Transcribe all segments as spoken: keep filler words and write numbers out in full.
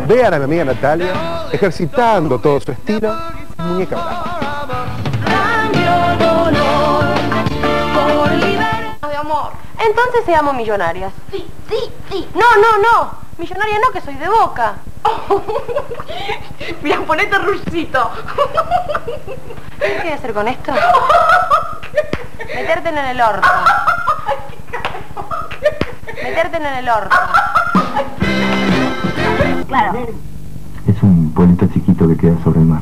Vean a mi amiga Natalia ejercitando todo su estilo, muñeca brava. De amor. Entonces seamos millonarias. Sí, sí, sí. No, no, no. Millonaria no, que soy de Boca. Mira, ponete rusito. ¿Qué quieres hacer con esto? Metértelo en el orto. Metértelo en el orto. Claro. Es un pueblito chiquito que queda sobre el mar.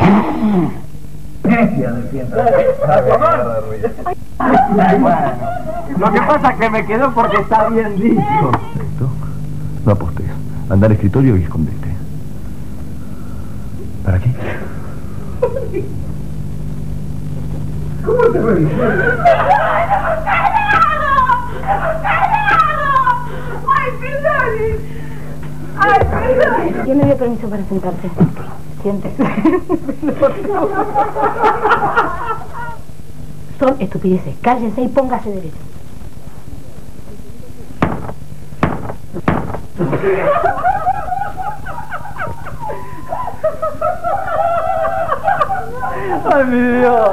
Bueno, lo que pasa es que me quedó porque está bien dicho. Perfecto. No apostes. Anda al escritorio y escondete. ¿Para qué? ¿Cómo te fue? ¡Ay, perdón! ¡Ay, perdón! ¿Quién me dio permiso para sentarse? Siéntese. Son estupideces. Cállense y póngase derecho. ¡Ay, mi Dios!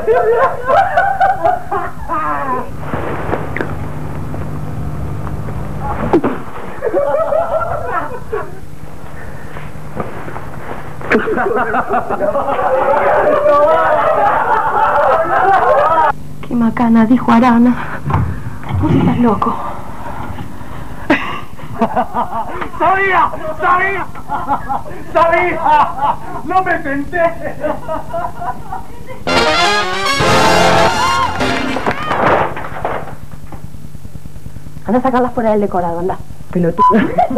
Qué macana, dijo Arana. Vos estás loco. ¡Sabía! ¡Sabía! ¡Sabía! ¡No me senté! Anda a sacarlas fuera del decorado, anda. Pelotudo.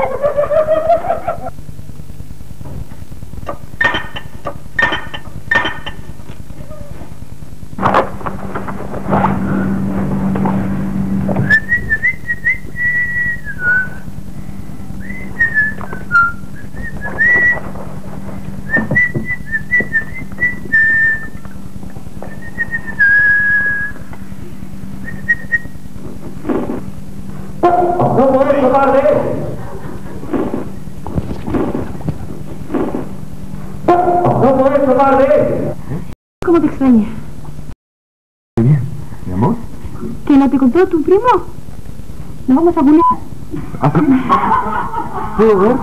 ¡No podés tocar de él! ¡No podés tocar de él! ¿Cómo te extrañé? Bien, mi amor. ¿Que no te contó tu primo? Nos vamos a culiar. ¿Puedo ver?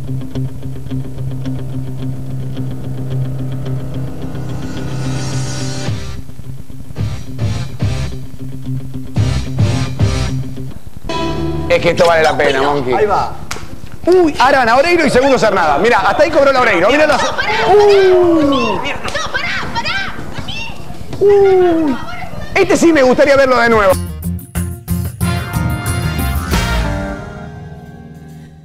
Es que esto vale la pena, Monkey. Ahí va. Uy, Arana, Oreiro y segundo Cernada. Mira, hasta ahí cobró la Oreiro. Mira las... Uy. No, pará, pará. A mí. Uy. Este sí me gustaría verlo de nuevo.